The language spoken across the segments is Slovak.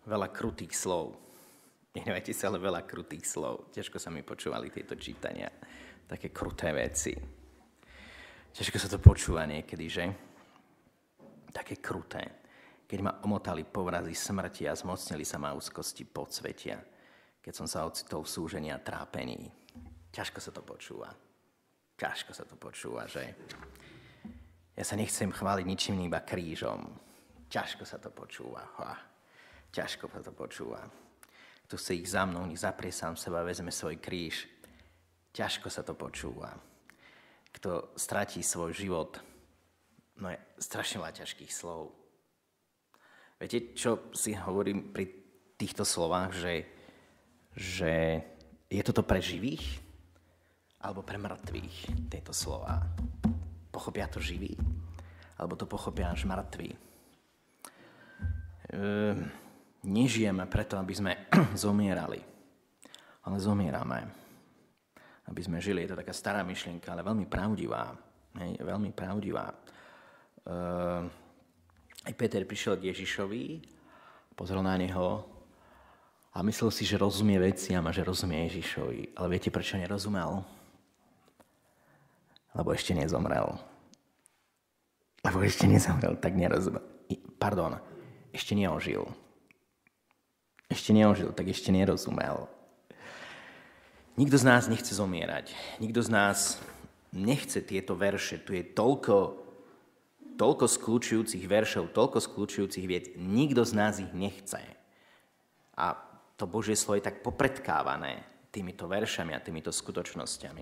veľa krutých slov. Nehnevajte sa, ale veľa krutých slov. Ťažko sa mi počúvali tieto čítania. Také kruté veci. Ťažko sa to počúva niekedy, že? Také kruté. Keď ma omotali povrazy smrti a zmocnili sa ma úzkosti podsvetia. Keď som sa ocitol v súžení a trápení. Ťažko sa to počúva. Ťažko sa to počúva, že? Ja sa nechcem chváliť ničím iba krížom. Ťažko sa to počúva. Ťažko sa to počúva. Kto chce ich za mnou, nech zaprie sám seba, vezme svoj kríž. Ťažko sa to počúva. Kto stratí svoj život, no je strašne veľa ťažkých slov. Viete, čo si hovorím pri týchto slovách, že je toto pre živých alebo pre mŕtvych, tieto slová? Pochopia to živí? Alebo to pochopia až mŕtvi? Nežijeme preto, aby sme zomierali, ale zomierame. Aby sme žili. Je to taká stará myšlienka, ale veľmi pravdivá. Veľmi pravdivá. Aj Peter prišiel k Ježišovi, pozrel na neho a myslel si, že rozumie veciam a že rozumie Ježišovi. Ale viete, prečo nerozumel? Lebo ešte nezomrel. Tak nerozumel. Ešte neožil. Tak ešte nerozumel. Nikto z nás nechce zomierať. Nikto z nás nechce tieto verše. Tu je toľko skľúčujúcich veršov, toľko skľúčujúcich vied. Nikto z nás ich nechce. A to Božie slovo je tak popredkávané týmito veršami a týmito skutočnosťami.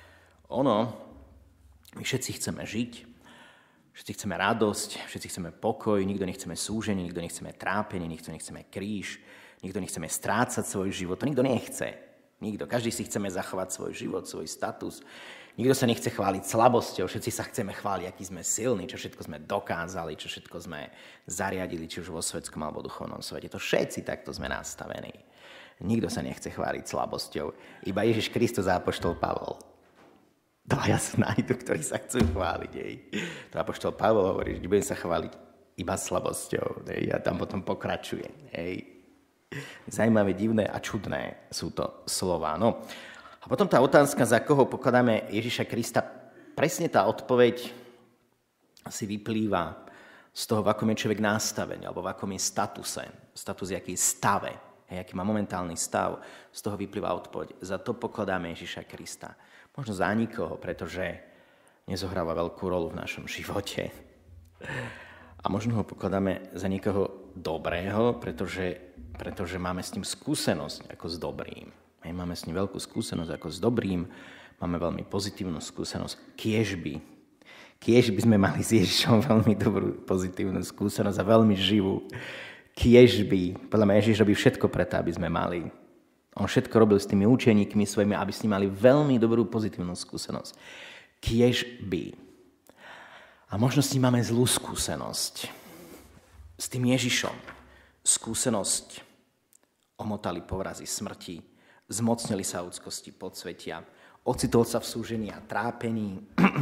My všetci chceme žiť, všetci chceme radosť, všetci chceme pokoj, nikto nechceme súženie, nikto nechceme trápenie, nikto nechceme kríž, nikto nechceme strácať svoj život, to nikto nechce. Nikto. Každý si chceme zachovať svoj život, svoj status. Nikto sa nechce chváliť slabosťou, všetci sa chceme chváliť, aký sme silní, čo všetko sme dokázali, čo všetko sme zariadili, či už vo svetskom alebo duchovnom svete. To všetci takto sme nastavení. Nikto sa nechce chváliť slabosťou. Iba Ježiš Kristus a apoštol Pavol. Dvaja sa nájdu, ktorí sa chcú chváliť. To apoštol Pavol hovorí, že budem sa chváliť iba slabosťou. A tam potom pokračuje. Zajímavé, divné a čudné sú to slová. No. A potom tá otázka, za koho pokladáme Ježiša Krista, presne tá odpoveď si vyplýva z toho, v akom je človek nastavený, alebo v akom je statuse. Status, aký je stave, aký má momentálny stav. Z toho vyplýva odpoveď. Za to pokladáme Ježiša Krista. Možno za nikoho, pretože nezohráva veľkú rolu v našom živote. A možno ho pokladáme za niekoho dobrého, pretože máme s ním skúsenosť ako s dobrým. Máme s ním veľkú skúsenosť ako s dobrým, máme veľmi pozitívnu skúsenosť. Kiež by sme mali s Ježišom veľmi dobrú pozitívnu skúsenosť a veľmi živú. Podľa mňa Ježiš robí všetko preto, aby sme mali. On všetko robil s tými učeníkmi svojimi, aby s nimi mali veľmi dobrú pozitívnu skúsenosť. A možno s ním máme zlú skúsenosť. S tým Ježišom. Skúsenosť omotali povrazy smrti, zmocnili sa úzkosti podsvetia, ocitol sa v súžení a trápení,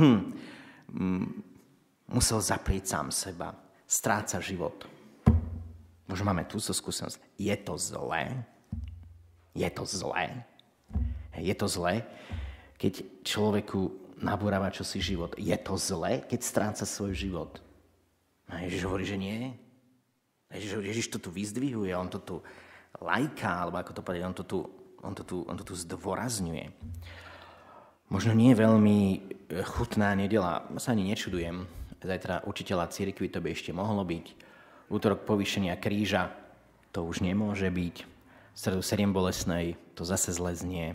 musel zaprieť sám seba, stráca život. Možno máme túto skúsenosť. Je to zlé? Je to zlé, keď človeku nabúrava čosi život. Je to zlé, keď stráca svoj život? A Ježiš hovorí, že nie. Ježiš to tu vyzdvihuje, on to tu lajká, alebo ako to povedať, on to tu zdôrazňuje. Možno nie je veľmi chutná nedeľa, sa ani nečudujem. Zajtra učiteľa cirkvi to by ešte mohlo byť. Útorok povýšenia kríža, to už nemôže byť. V stredu 7 bolestnej, to zase zle znie.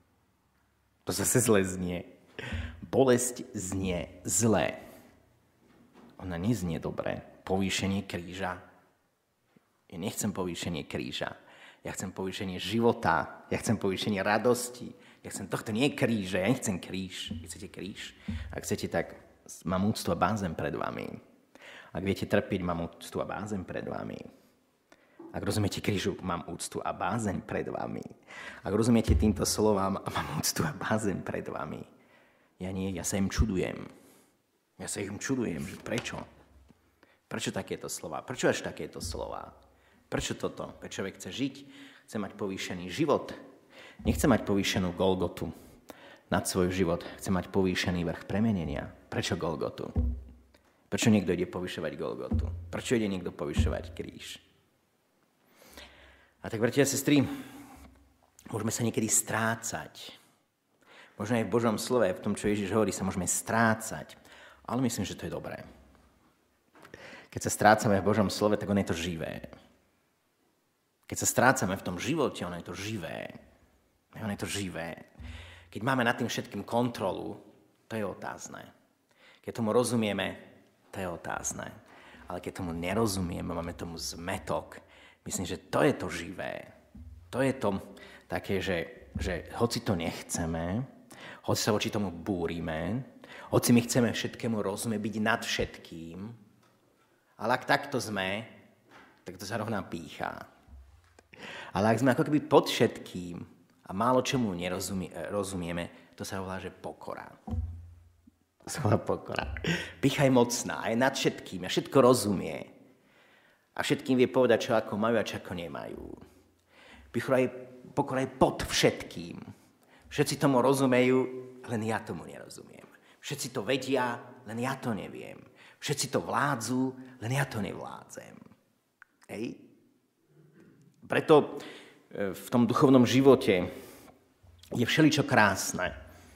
Bolesť znie zlé. Ona neznie dobre. Povýšenie kríža. Ja nechcem povýšenie kríža. Ja chcem povýšenie života. Ja chcem povýšenie radosti. Ja chcem tohto, nie kríže. Ja nechcem kríž. Chcete kríž? Ak chcete, tak mám úctu a bázeň pred vami. Ak viete trpiť, mám úctu a bázeň pred vami. Ak rozumiete krížu, mám úctu a bázeň pred vami. Ak rozumiete týmto slovám, mám úctu a bázeň pred vami. Ja nie, ja sa im čudujem. Že prečo? Prečo takéto slova? Prečo až takéto slova? Prečo toto? Keď človek chce žiť, chce mať povýšený život, nechce mať povýšenú Golgotu nad svoj život, chce mať povýšený vrch premenenia. Prečo Golgotu? Prečo niekto ide povyšovať Golgotu? Prečo ide niekto povyšovať kríž? A tak, bratia a sestry, môžeme sa niekedy strácať. Možno aj v Božom slove, v tom, čo Ježiš hovorí, sa môžeme strácať. Ale myslím, že to je dobré. Keď sa strácame v Božom slove, tak ono je to živé. Keď sa strácame v tom živote, ono je to živé. Ono je to živé. Keď máme nad tým všetkým kontrolu, to je otázne. Keď tomu rozumieme, to je otázne. Ale keď tomu nerozumieme, máme tomu zmetok, myslím, že to je to živé. To je to také, že hoci to nechceme, hoci sa voči tomu búrime, hoci my chceme všetkému rozumieť, byť nad všetkým, ale ak takto sme, tak to sa rovná pýcha. Ale ak sme ako keby pod všetkým a málo čomu rozumieme, to sa volá, že pokora. To sa volá pokora. Pýcha je mocná, je nad všetkým a všetko rozumie. A všetkým vie povedať, čo ako majú a čo ako nemajú. Pokora je pod všetkým. Všetci tomu rozumejú, len ja tomu nerozumiem. Všetci to vedia, len ja to neviem. Všetci to vládzu, len ja to nevládzem. Hej? Preto v tom duchovnom živote je všeličo krásne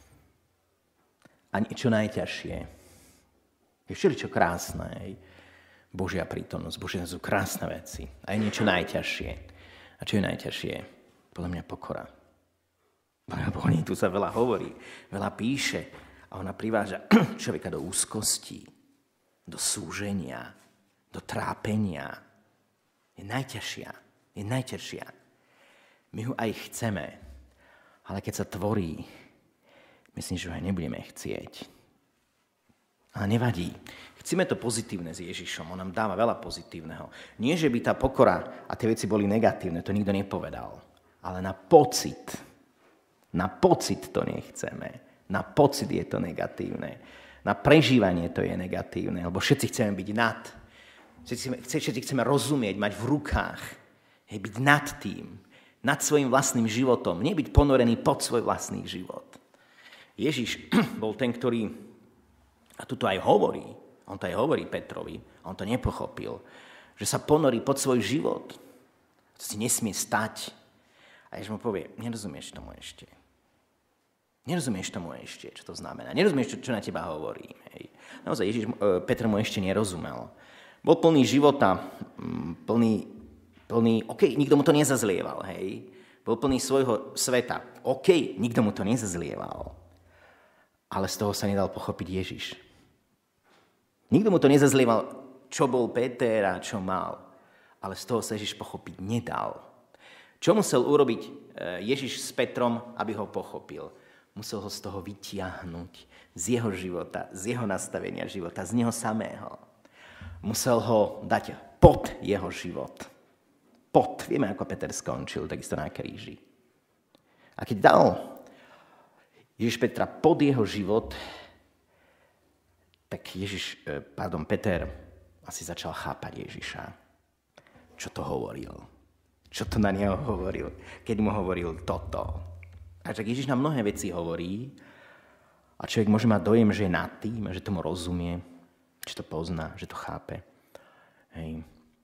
a niečo najťažšie. Je všeličo krásne. Hej? Božia prítomnosť, Božia sú krásne veci. A je niečo najťažšie. A čo je najťažšie? Podľa mňa pokora. Boh tu sa veľa hovorí, veľa píše a ona priváža človeka do úzkosti, do súženia, do trápenia. Je najťažšia. Je najťažšia. My ho aj chceme, ale keď sa tvorí, myslím, že ho aj nebudeme chcieť. Ale nevadí. Chceme to pozitívne s Ježišom. On nám dáva veľa pozitívneho. Nie, že by tá pokora a tie veci boli negatívne, to nikto nepovedal. Ale na pocit to nechceme. Na pocit je to negatívne. Na prežívanie to je negatívne, lebo všetci chceme byť nad. Všetci chceme rozumieť, mať v rukách. Byť nad tým. Nad svojim vlastným životom. Nie byť ponorený pod svoj vlastný život. Ježiš bol ten, ktorý, a tu aj hovorí, on to aj hovorí Petrovi, on to nepochopil, že sa ponorí pod svoj život. To si nesmie stať. A Ježiš mu povie, nerozumieš tomu ešte. Nerozumieš tomu ešte, čo to znamená. Nerozumieš, čo na teba hovorím. Hej. Naozaj, Petr mu ešte nerozumel. Bol plný života, plný, nikto mu to nezazlieval, hej. Bol plný svojho sveta. Nikto mu to nezazlieval. Ale z toho sa nedal pochopiť Ježiš. Nikto mu to nezazlieval, čo bol Peter a čo mal. Ale z toho sa Ježiš pochopiť nedal. Čo musel urobiť Ježiš s Petrom, aby ho pochopil? Musel ho z toho vytiahnuť, z jeho života, z jeho nastavenia života, z neho samého. Musel ho dať pod jeho život. Vieme, ako Peter skončil, takisto na kríži. A keď dal Ježiš Petra pod jeho život, tak Peter asi začal chápať Ježiša. Čo to hovoril? Čo to na neho hovoril? Keď mu hovoril toto. A tak Ježiš nám mnohé veci hovorí a človek môže mať dojem, že je nad tým, že tomu rozumie, že to pozná, že to chápe. Hej.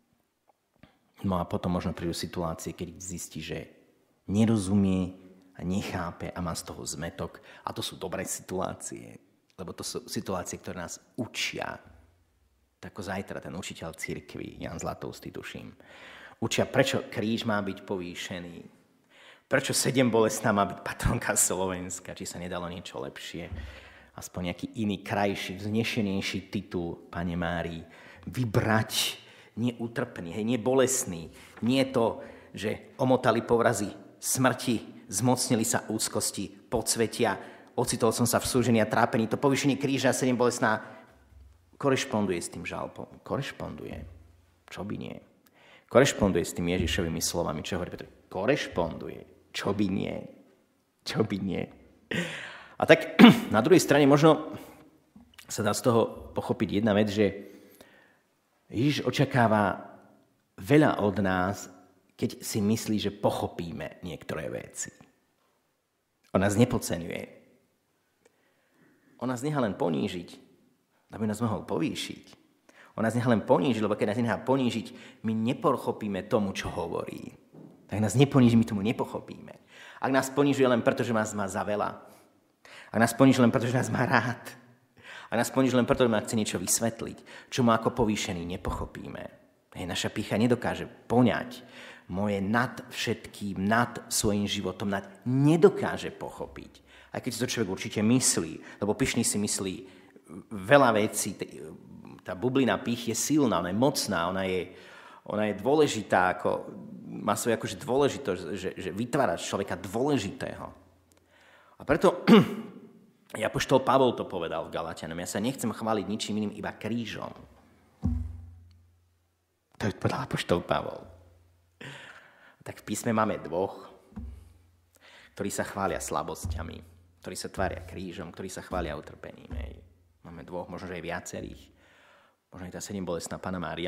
No a potom možno prídu situácie, keď zistí, že nerozumie a nechápe a má z toho zmetok. A to sú dobré situácie, lebo to sú situácie, ktoré nás učia. Tak ako zajtra ten učiteľ cirkvi, Jan Zlatoustý, tuším, učia, prečo kríž má byť povýšený, prečo 7 bolestná má byť patronka Slovenska, či sa nedalo niečo lepšie, aspoň nejaký iný, krajší, vznešenejší titul Pane Márii, vybrať, nie utrpný, nie bolestný, nie to, že omotali povrazy smrti, zmocnili sa úzkosti, podsvetia, ocitol som sa v súžení a trápení, to povýšenie kríža 7 bolestná korešponduje s tým žalpom. Korešponduje. Čo by nie? Korešponduje s tým Ježišovými slovami. Čo hovorí Petr? Korešponduje. Čo by nie? Čo by nie? A tak na druhej strane možno sa dá z toho pochopiť jedna vec, že Ježiš očakáva veľa od nás, keď si myslí, že pochopíme niektoré veci. On nás nepodceňuje. On nás nechá len ponížiť, aby nás mohol povýšiť. On nás nechá len ponížiť, lebo keď nás nechá ponížiť, my nepochopíme tomu, čo hovorí. Tak nás neponíži, my tomu nepochopíme. Ak nás ponížuje len preto, že nás má za veľa. Ak nás poníži len preto, že nás má rád. Ak nás poníži len preto, že nám chce niečo vysvetliť, čo mu ako povýšený nepochopíme. Naša pýcha nedokáže poňať moje nad všetkým, nad svojím životom, nedokáže pochopiť. Aj keď si to človek určite myslí, lebo pyšný si myslí veľa vecí, tá bublina pých je silná, ona je mocná, ona je dôležitá, má svoju akože dôležitosť, že vytvára človeka dôležitého. A preto apoštol Pavol to povedal v Galatianom, ja sa nechcem chváliť ničím iným, iba krížom. To povedal apoštol Pavol. Tak v písme máme dvoch, ktorí sa chvália slabosťami, ktorí sa tvária krížom, ktorí sa chvália utrpením. Máme dvoch, možno že aj viacerých. Možno aj tá 7-bolestná Panna Mária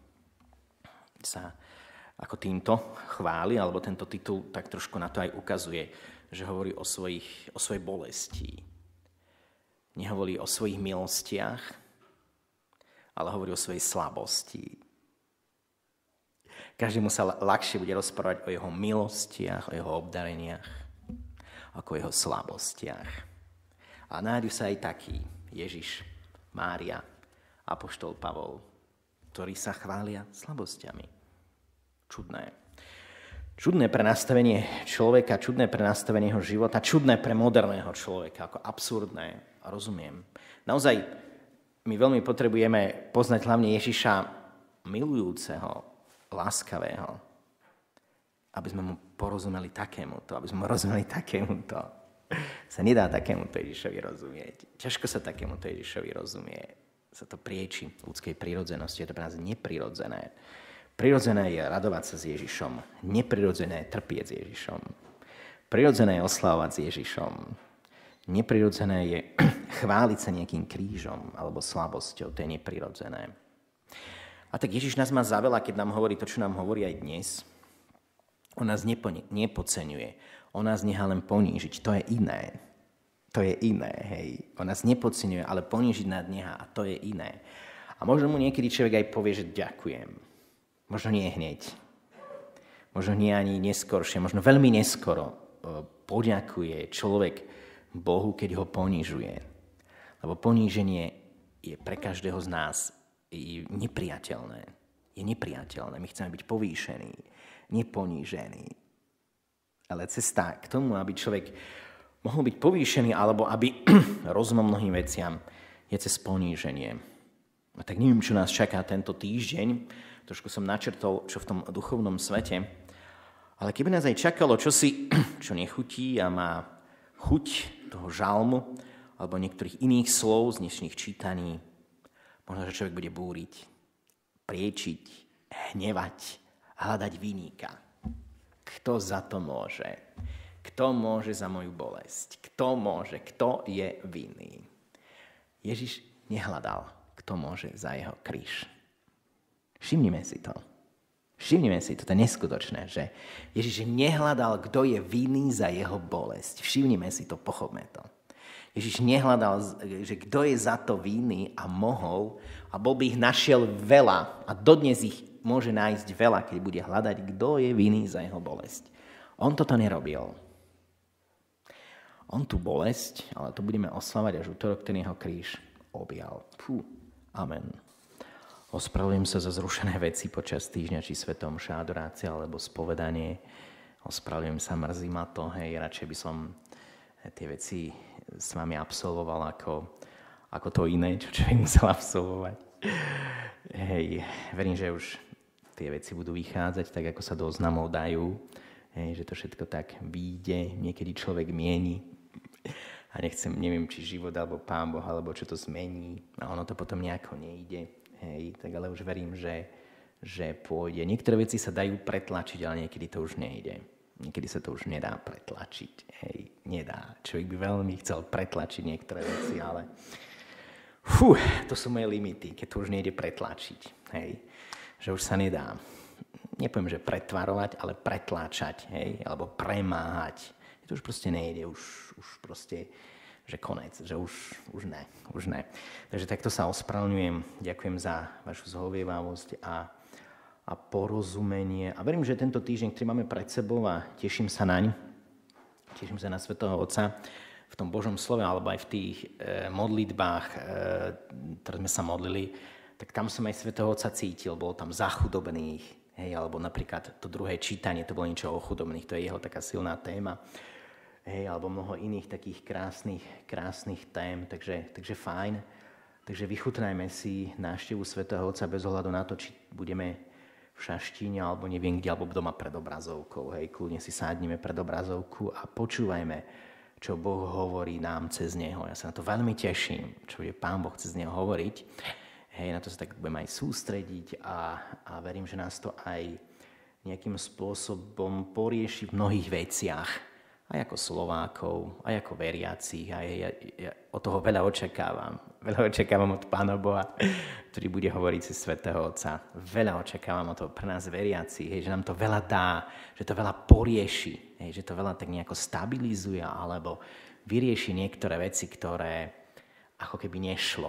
sa ako týmto chváli, alebo tento titul tak trošku na to aj ukazuje, že hovorí o svojej bolesti. Nehovorí o svojich milostiach, ale hovorí o svojej slabosti. Každému sa ľahšie bude rozprávať o jeho milostiach, o jeho obdareniach, ako o jeho slabostiach. A nájdu sa aj takí, Ježiš, Mária, apoštol Pavol, ktorí sa chvália slabosťami. Čudné. Čudné pre nastavenie človeka, čudné pre nastavenie jeho života, čudné pre moderného človeka, ako absurdné. A rozumiem. Naozaj, my veľmi potrebujeme poznať hlavne Ježiša milujúceho, láskavého, aby sme mu porozumeli takémuto, sa nedá takémuto Ježišovi rozumieť. Ťažko sa takémuto Ježišovi rozumie. Sa to prieči ľudskej prirodzenosti, je to pre nás neprirodzené. Prirodzené je radovať sa s Ježišom, neprirodzené je trpieť s Ježišom. Prirodzené je oslavovať s Ježišom. Neprirodzené je chváliť sa nejakým krížom alebo slabosťou, to je neprirodzené. A tak Ježiš nás má za veľa, keď nám hovorí to, čo nám hovorí aj dnes. On nás nepodceňuje. On nás nechá len ponížiť. To je iné. To je iné, hej. On nás nepodceňuje, ale ponížiť nás nechá a to je iné. A možno mu niekedy človek aj povie, že ďakujem. Možno nie hneď. Možno nie ani neskoršie. Možno veľmi neskoro poďakuje človek Bohu, keď ho ponižuje. Lebo poníženie je pre každého z nás nepriateľné. Je nepriateľné. My chceme byť povýšení, neponížení. Ale cesta k tomu, aby človek mohol byť povýšený, alebo aby rozumel mnohým veciam, je cez poníženie. A tak neviem, čo nás čaká tento týždeň. Trošku som načrtol, čo v tom duchovnom svete. Ale keby nás aj čakalo čosi, čo nechutí a má chuť toho žalmu, alebo niektorých iných slov z dnešných čítaní, možno, že človek bude búriť, priečiť, hnevať, hľadať viníka. Kto za to môže? Kto môže za moju bolesť? Kto môže? Kto je vinný? Ježiš nehľadal, kto môže za jeho kríž. Všimnime si to. Všimnime si to, to je neskutočné, že Ježiš nehľadal, kto je vinný za jeho bolesť. Všimnime si to, pochopme to. Ježiš nehľadal, že kto je za to vinný a mohol, a bol by ich našiel veľa a dodnes ich môže nájsť veľa, keď bude hľadať, kto je vinný za jeho bolesť. On toto nerobil. On tú bolesť, ale to budeme oslavať až útorok, ten jeho kríž objal. Amen. Ospravedlňujem sa za zrušené veci počas týždňa, či svetom omša, adorácia alebo spovedanie. Ospravedlňujem sa, mrzí ma to, radšej by som tie veci s vami absolvoval ako to iné, čo človek musel absolvovať. Verím, že už tie veci budú vychádzať tak, ako sa do oznamov dajú, že to všetko tak vyjde, niekedy človek mieni a neviem, či život, alebo Pán Boh, alebo čo to zmení a ono to potom nejako nejde, tak ale už verím, že pôjde. Niektoré veci sa dajú pretlačiť, ale niekedy to už nejde. Niekedy sa to už nedá pretlačiť. Nedá. Človek by veľmi chcel pretlačiť niektoré veci, ale to sú moje limity, keď to už nejde pretlačiť. Že už sa nedá. nepoviem, že pretvarovať, ale pretláčať, hej, alebo premáhať. To už proste nejde, už proste, že konec, že už ne. Takže takto sa ospravedlňujem, ďakujem za vašu zhovievavosť a porozumenie. A verím, že tento týždeň, ktorý máme pred sebou a teším sa naň, teším sa na Svätého Otca v tom Božom slove, alebo aj v tých modlitbách, ktoré sme sa modlili, tak tam som aj Svätého Otca cítil, bolo tam za chudobných, hej, alebo napríklad to druhé čítanie, to bolo niečo o chudobných, to je jeho taká silná téma. Hej, alebo mnoho iných takých krásnych tém, takže fajn. Takže vychutnajme si návštevu Svätého Otca bez ohľadu na to, či budeme v Šaštíne, alebo neviem kde, alebo doma pred obrazovkou. Hej, kľudne si sádneme pred obrazovku a počúvajme, čo Boh hovorí nám cez Neho. Ja sa na to veľmi teším, čo bude Pán Boh cez Neho hovoriť. Hej, na to sa tak budem aj sústrediť a verím, že nás to aj nejakým spôsobom porieši v mnohých veciach. Aj ako Slovákov, aj ako veriacich. Ja od toho veľa očakávam. Veľa očakávam od Pána Boha, ktorý bude hovoriť cez Svätého Otca. Veľa očakávam od toho pre nás veriacich, že nám to veľa dá, že to veľa porieši, že to veľa tak nejako stabilizuje alebo vyrieši niektoré veci, ktoré ako keby nešlo.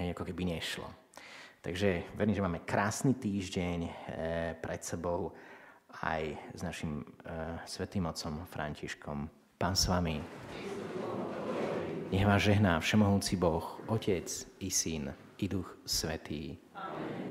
Takže verím, že máme krásny týždeň pred sebou, aj s našim svätým otcom Františkom. Pán s vami. Nech vás žehná všemohúci Boh, Otec i Syn i Duch Svätý.